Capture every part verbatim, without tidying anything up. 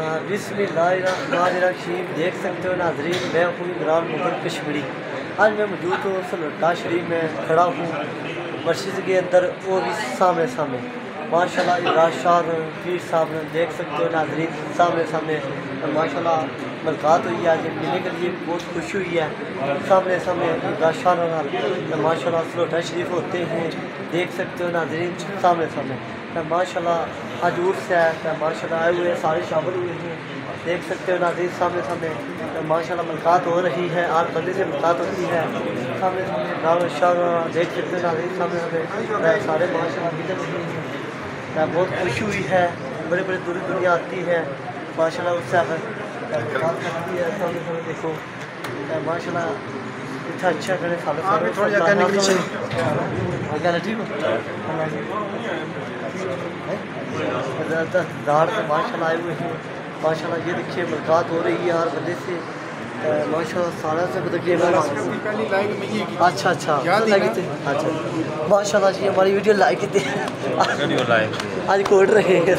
बिस्मिल्लाहिर्रहमानिर्रहीम। देख सकते हो नाजरीन, मैं हूँ इमरान मुगल कश्मीरी। आज मैं मौजूद हूँ सलोटा शरीफ में खड़ा हूँ मस्जिद के अंदर, वो भी सामने सामने माशाल्लाह इमरान शाह पीर साहब ने देख सकते हो नाजरीन सामने सामने माशाल्लाह मुलाकात हुई है। आज मिलने के लिए बहुत खुशी हुई है। सामने सामने इमरान शाह माशाल्लाह सलोटा शरीफ होते हैं, देख सकते हो नाजरीन सामने सामने माशाल्लाह आज उर्स है माशाल्लाह आए हुए सारे शामिल हुए हैं। देख सकते हो नाज़रीन सामने सामने माशाल्लाह मुलाकात हो रही है, आठ बंदे से मुलाकात होती है सामने सामने गाँव शाह। देख सकते हो नाज़रीन सामने सामने सारे माशाल्लाह मिल रही हैं। बहुत खुशी हुई है, बड़े बड़े दूर दुनिया आती है माशाल्लाह उससे मुलाकात करती है। सामने सामने देखो माशाल्लाह इतना अच्छा करें सालों सालों ठीक दार से माशाल्लाह आए हुए हैं माशाल्लाह। ये देखिए मुलाकात हो रही है हर बंदे से माशाल्लाह सारा से देखिए। अच्छा अच्छा अच्छा माशाल्लाह जी हमारी वीडियो लाइक की आज कोड रहे हैं।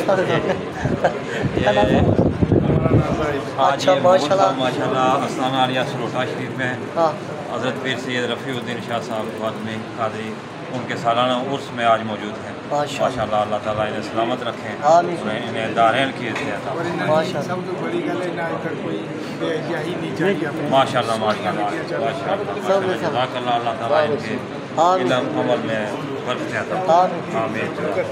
अच्छा माशाल्लाह माशाल्लाह अस्सलाम वालेकुम। सलोटा शरीफ में हज़रत पीर सैयद रफ़ीउद्दीन शाह साहब फ़ातिमी कादरी उनके सालाना उर्स में आज मौजूद हैं माशाल्लाह। अल्लाह ताला इन्हें सलामत रखें, इन्हें दारैन की माशाल्लाह माशाल्लाह। अल्लाह ताला इनके इल्म अमल में बरकत अता फरमाए। आमीन।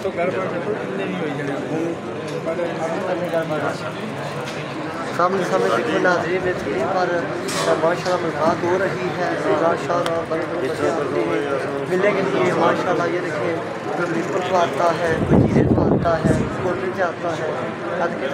सामने सामने देखो नाज़रीन में स्क्रीन पर माशाल्लाह मुलाकात हो रही है इमरान शाह और बड़े बड़े बच्चे आते हैं मिलने के लिए माशाल्लाह। ये देखिए कोई बिल्कुल से आता है, कोई चीज़ें से आता है, कोटरे से आता है, कोई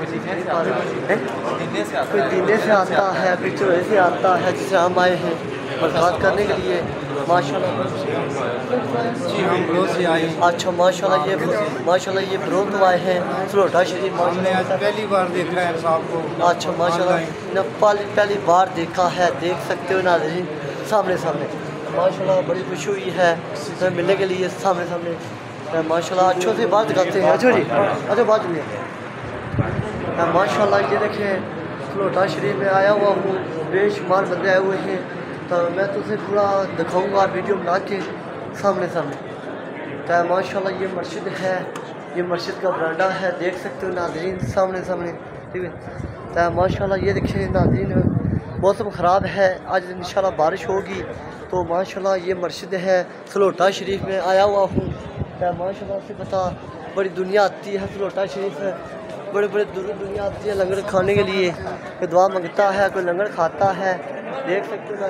दीने से आता है, कोई चोरे से आता है, जिसे हम आए हैं मुलाकात करने के लिए माशाल्लाह। जी हम ब्रो से आए। अच्छा माशाल्लाह ये माशाल्लाह ये ब्रो तो आए हैं सलोटा शरीफ। हमने आज पहली बार देखा है साहब को। अच्छा माशाल्लाह पहली पहली बार देखा है, देख सकते हो नाज़रीन सामने सामने माशाल्लाह। बड़ी खुशी हुई है मिलने के लिए सामने सामने माशाल्लाह। अच्छों से बात करते हैं। अच्छा जी अच्छा बात हुई माशाल्लाह। ये देखें सलोटा शरीफ में आया हुआ हूँ, बेशुमार बंदे आए हुए हैं तो मैं तुझे पूरा दिखाऊंगा वीडियो बना के सामने सामने। तो माशाल्लाह ये मस्जिद है, ये मस्जिद का बरांडा है, देख सकते हो नाज़रीन सामने सामने ठीक है। तो माशाल्लाह ये देखिए नाज़रीन मौसम ख़राब है, आज इंशाल्लाह बारिश होगी तो माशाल्लाह ये मस्जिद है सलोटा शरीफ में आया हुआ हूँ। तो माशाल्लाह से पता बड़ी दुनिया आती है सलोटा शरीफ है, बड़े बड़े दूर दुनिया आती है लंगर खाने के लिए, कोई दुआ मांगता है, कोई लंगर खाता है, देख सकते हो।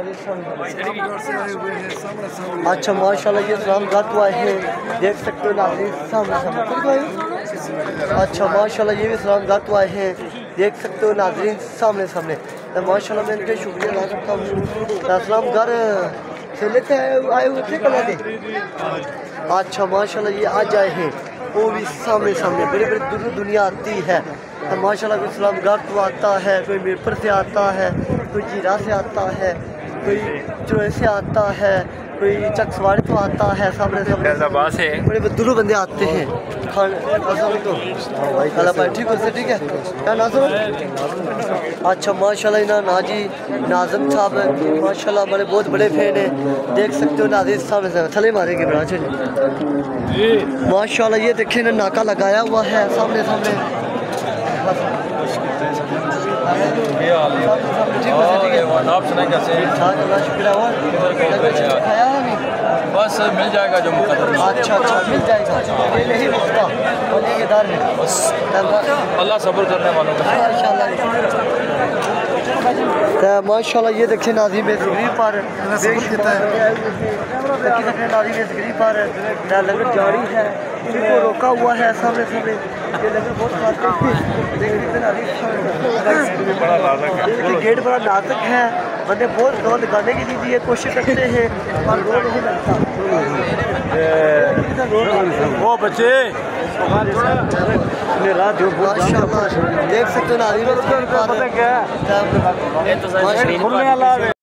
अच्छा माशाल्लाह ये सलाम गात हुआ है, देख सकते हो नाज़रीन सामने सामने। अच्छा माशाल्लाह ये भी सलाम गात हुआ है, देख सकते हो नाज़रीन सामने सामने। तो माशाल्लाह मैं इनका शुक्रिया अदा करता हूँ। सलाम घर से लेते आए हुए थे कल थे। अच्छा माशाल्लाह ये आज आए हैं, वो भी सामने सामने बड़े बड़े दूर दुनिया आती है तो माशाल्लाह। कोई सलाम घर तो आता है, कोई मीरपुर से आता है, कोई जीरा से आता है, कोई चोए से आता है, कोई चकसवाड़ी तो आता है सामने सामने से बड़े बड़े दूर बंदे आते हैं खाने। भाई ठीक हो ठीक है क्या नाज़म? अच्छा माशाल्लाह इना नाजी नाज़म साहब माशाल्लाह हमारे बहुत बड़े फैन हैं, देख सकते हो नाज़रीन सामने से थले मारेंगे बना माशाल्लाह। ये देखिए ना नाका लगाया हुआ है सामने सामने। बस मिल जाएगा जो मुकद्दर। अच्छा अच्छा मिल जाएगा यही मौका ठेकेदार है बस अल्लाह सब्र करने वालों का इंशाल्लाह। माशाल्लाह ये देखिए नाज़रीन में स्क्रीन पर नाज़रीन में स्क्रीन पर लंगर जारी है, इनको रोका हुआ है सामने सामने। ये लंगर बहुत खाते हैं, गेट बड़ा नाजुक है, बंदे बहुत दौड़ लगाने की लिए कोशिश करते हैं और दौड़ नहीं लगता। वो बच्चे देख सकते हो नाज़रीन